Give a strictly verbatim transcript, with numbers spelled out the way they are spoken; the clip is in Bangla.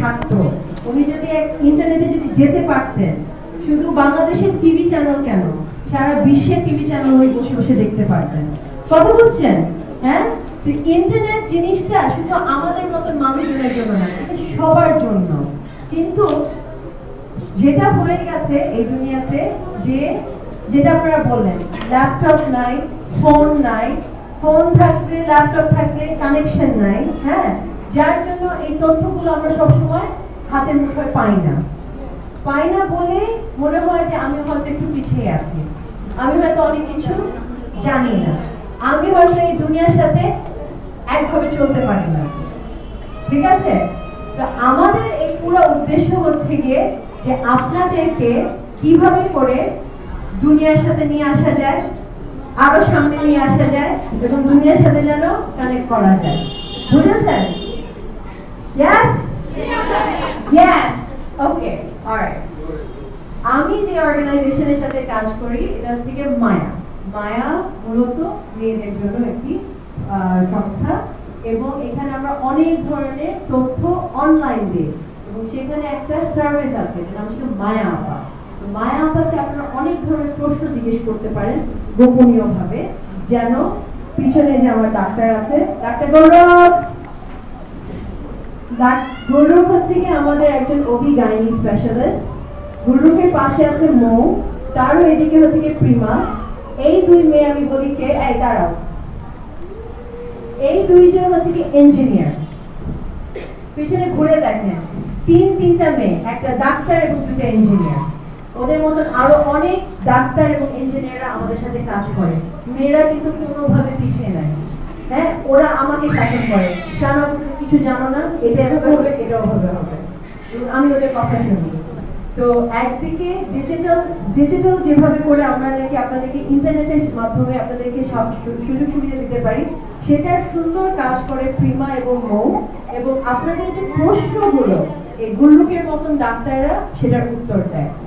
থাকতো, উনি যদি ইন্টারনেটে যদি যেতে পারতেন, শুধু বাংলাদেশের টিভি চ্যানেল কেন, সারা বিশ্বের টিভি চ্যানেল উনি বসে বসে দেখতে পারতেন। কথা বুঝছেন? হ্যাঁ, ইন্টারনেট জিনিসটা শুধু আমাদের মতো মানুষজনের জন্য না, এটা সবার জন্য। কিন্তু যেটা হয়ে গেছে এই দুনিয়াতে, যে যেটা আপনারা বললেন, ল্যাপটপ নাই, ফোন নাই, ফোন থাকলে ল্যাপটপ থাকলে কানেকশন নাই, হ্যাঁ, যার জন্য এই তথ্যগুলো আমরা সবসময় হাতের মুঠোয় পাই না। পাই না বলে মনে হয় যে আমি হয়তো একটু পিছিয়ে আছি, আমি হয়তো অনেক কিছু জানি না, আমি হয়তো এই দুনিয়ার সাথে একভাবে চলতে পারি না। ঠিক আছে? তো আমাদের এই পুরো উদ্দেশ্য হচ্ছে গিয়ে যে আপনাদেরকে কিভাবে করে দুনিয়ার সাথে নিয়ে আসা যায়, আরো সামনে নিয়ে আসা যায়, এবং দুনিয়ার সাথে যেন কানেক্ট করা যায়। বুঝেছেন? Yes? Yes. Okay. Alright. আমি যে অর্গানাইজেশনের সাথে কাজ করি এটা হচ্ছে কি মায়া। মায়া মূলত মেয়েদের জন্য একটি সংস্থা, এবং এখানে আমরা অনেক ধরনের তথ্য অনলাইন দিই, এবং সেখানে একটা সার্ভিস আছে যেটা নাম হচ্ছে মায়া আপা। মায়া আপাকে আপনারা অনেক ধরনের প্রশ্ন জিজ্ঞেস করতে পারেন গোপনীয় ভাবে, যেন পিছনে যে আমার ডাক্তার আছে, ডাক্তার গৌরব, গৌরব হচ্ছে কি আমাদের একজন ওবি গাইনি স্পেশালিস্ট, গৌরবের পাশে আছে মৌ, তারও এদিকে হচ্ছে কি প্রিমা। এই দুই মেয়ে আমি বলি কে, এই দাঁড়াও, এই দুইজন হচ্ছে কি ইঞ্জিনিয়ার। পিছনে ঘুরে দেখেন, তিন তিনটা মেয়ে, একটা ডাক্তার এবং দুটা ইঞ্জিনিয়ার। ওদের মতন আরো অনেক ডাক্তার এবং ইঞ্জিনিয়াররা আমাদের সাথে কাজ করে। মেয়েরা কিন্তু কোনোভাবে পিছিয়ে নাই। হ্যাঁ, ওরা আমাকে শাসন করে, শানা কিছু জানো না, এটা এভাবে হবে, এটা ওভাবে হবে, আমি ওদের কথা শুনি। তো একদিকে ডিজিটাল ডিজিটাল যেভাবে করে আমরা নাকি আপনাদেরকে ইন্টারনেটের মাধ্যমে আপনাদেরকে সব সুযোগ সুবিধা দিতে পারি, সেটার সুন্দর কাজ করে প্রিমা এবং মৌ। এবং আপনাদের যে প্রশ্নগুলো এই গুল্লুকের মতন ডাক্তাররা সেটার উত্তর দেয়।